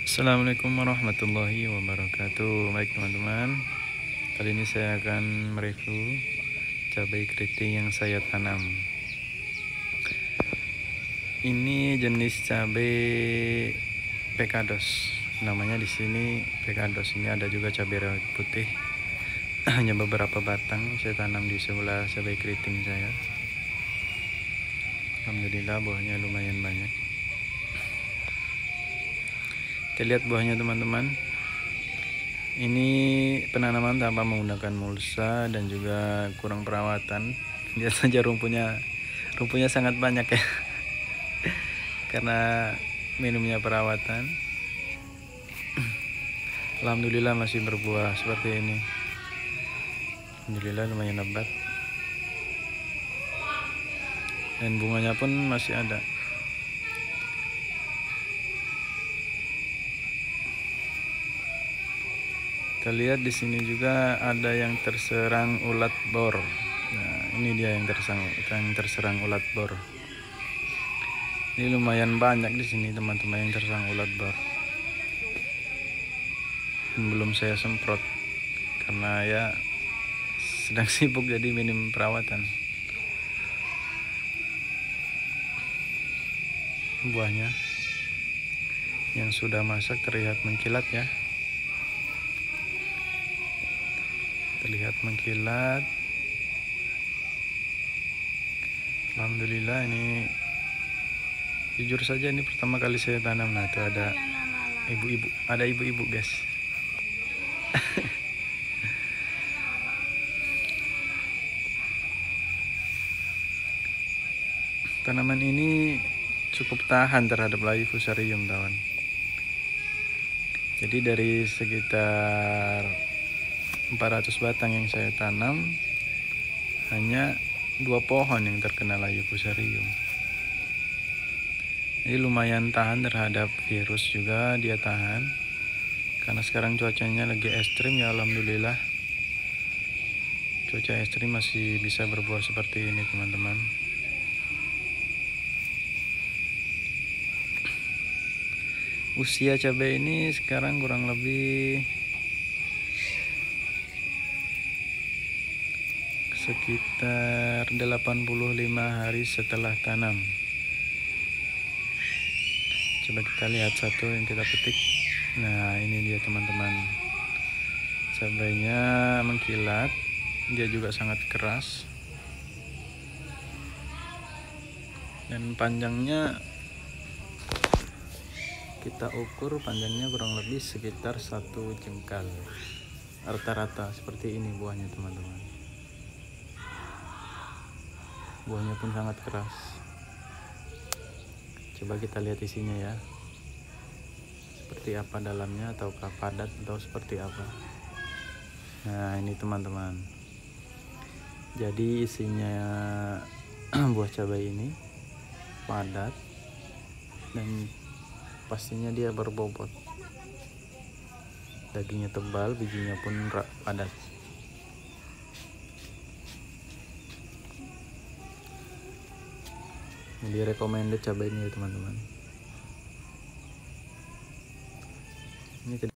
Assalamualaikum warahmatullahi wabarakatuh. Baik teman-teman, kali ini saya akan mereview cabai keriting yang saya tanam. Ini jenis cabai Pekados, namanya di sini Pekados. Ini ada juga cabai rawit putih. Hanya beberapa batang saya tanam di sebelah cabai keriting saya. Alhamdulillah buahnya lumayan banyak. Kita lihat buahnya teman-teman. Ini penanaman tanpa menggunakan mulsa dan juga kurang perawatan. Lihat saja rumputnya sangat banyak ya. Karena minumnya perawatan. Alhamdulillah masih berbuah seperti ini. Alhamdulillah lumayan lebat. Dan bunganya pun masih ada. Kita lihat di sini juga ada yang terserang ulat bor. Nah, ini dia yang terserang ulat bor. Ini lumayan banyak di sini teman-teman yang terserang ulat bor. Belum saya semprot karena ya sedang sibuk jadi minim perawatan. Buahnya yang sudah masak terlihat mengkilat ya. Terlihat mengkilat. Alhamdulillah, ini jujur saja ini pertama kali saya tanam. Nah, itu ada ibu-ibu guys. Tanaman ini cukup tahan terhadap layu fusarium kawan. Jadi dari sekitar 400 batang yang saya tanam, hanya 2 pohon yang terkena layu fusarium. Jadi lumayan tahan terhadap virus juga, dia tahan. Karena sekarang cuacanya lagi ekstrim ya, alhamdulillah. Cuaca ekstrim masih bisa berbuah seperti ini teman-teman. Usia cabai ini sekarang kurang lebih sekitar 85 hari setelah tanam. Coba kita lihat satu yang kita petik. Nah, ini dia teman-teman. Cabainya mengkilat, dia juga sangat keras. Dan panjangnya kita ukur, panjangnya kurang lebih sekitar 1 jengkal. Rata-rata seperti ini buahnya teman-teman. Buahnya pun sangat keras. Coba kita lihat isinya ya, seperti apa dalamnya, ataukah padat atau seperti apa. Nah, ini teman-teman, jadi isinya buah cabai ini padat dan pastinya dia berbobot. Dagingnya tebal, bijinya pun padat. Jadi recommended cabai ini ya teman-teman. Ini